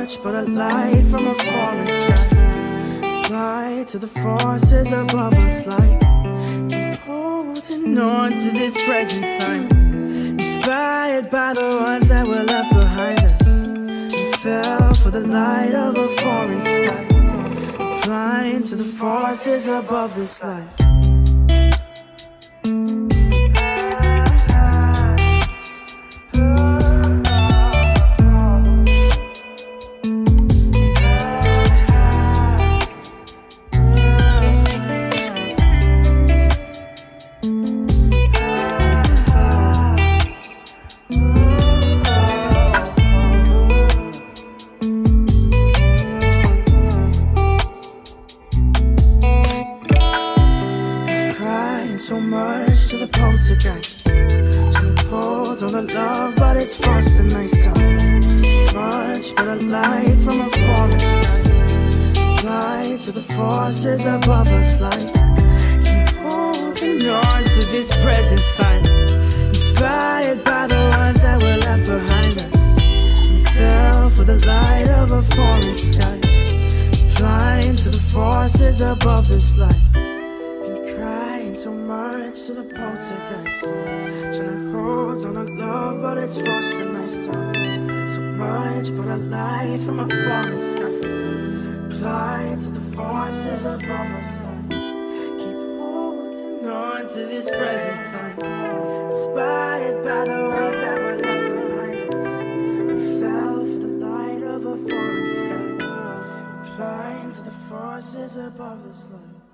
much but a light from a falling sky. Apply to the forces above us like keep holding on to this present time. Inspired by the ones that were left behind us. We fell for the light of a foreign sky. Applying to the forces above this life. So much to the poltergeist, trying to hold on to love, but it's frost and nice time. Much but a light from a falling sky. Apply to the forces above us like keep holding on to this present time. Inspired by the ones that were left behind us. We fell for the light of a foreign sky. Applying to the forces above this life. So much to the poltergeist, trying to hold on to love, but it's frost and nice time. So much but a light from a falling sky. Apply to the forces above us like keep holding on to this present time. Inspired by the ones that were left behind us. We fell for the light of a foreign sky. Applying to the forces above this light.